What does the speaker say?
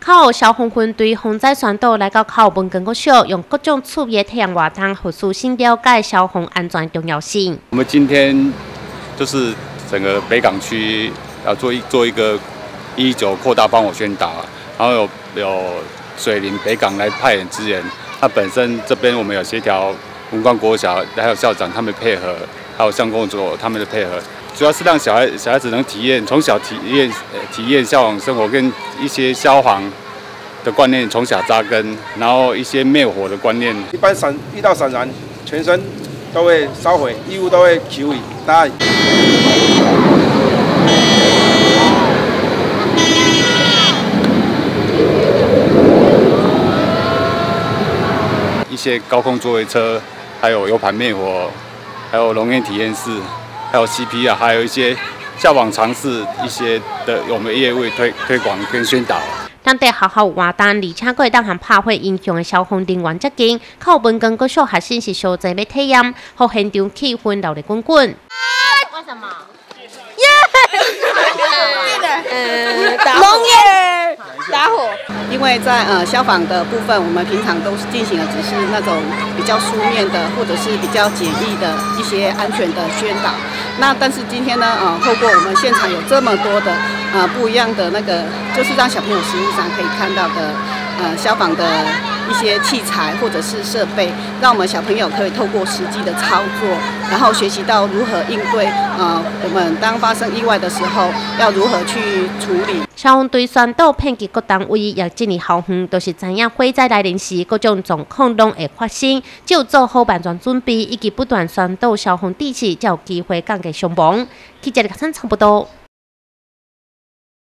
靠有消防分队防灾宣导来到靠文根国小，用各种趣味体验活动，互师生了解消防安全重要性。 我们今天就是整个北港区要做一个119扩大帮我宣导，然后有水林北港来派人支援。那本身这边我们有协调文官国小还有校长他们配合，还有乡公所他们的配合。主要是让小孩子能从小体验消防生活，跟一些消防的观念从小扎根，然后一些灭火的观念。 一般遇到闪燃，全身都会烧毁，衣物都会起毁。大家一些高空作业车，还有油盘灭火，还有龙烟体验室。还有 CPR， 还有一些消防常识一些的，我们业务推广跟宣导。 当地学校有活动，而且可以当行拍火英雄的消防人员接近，靠文根国小学生是小济要体验，让现场气氛热烈滚滚。为什么？ 龙眼打火。因为在消防的部分，我们平常都是进行的只是那种比较书面的，或者是比较简易的一些安全的宣导。那但是今天呢，透过我们现场有这么多的不一样的那个，就是让小朋友实物上可以看到的消防的一些器材或者是设备，让我们小朋友可以透过实际的操作，然后学习到如何应对我们当发生意外的时候要如何去处理。 消防队宣导遍及各单位，也这里校园都是知影火灾来临时各种状况拢会发生，只有做好万全准备，以及不断宣导消防知识，才有机会降低伤亡。记者李克生差不多。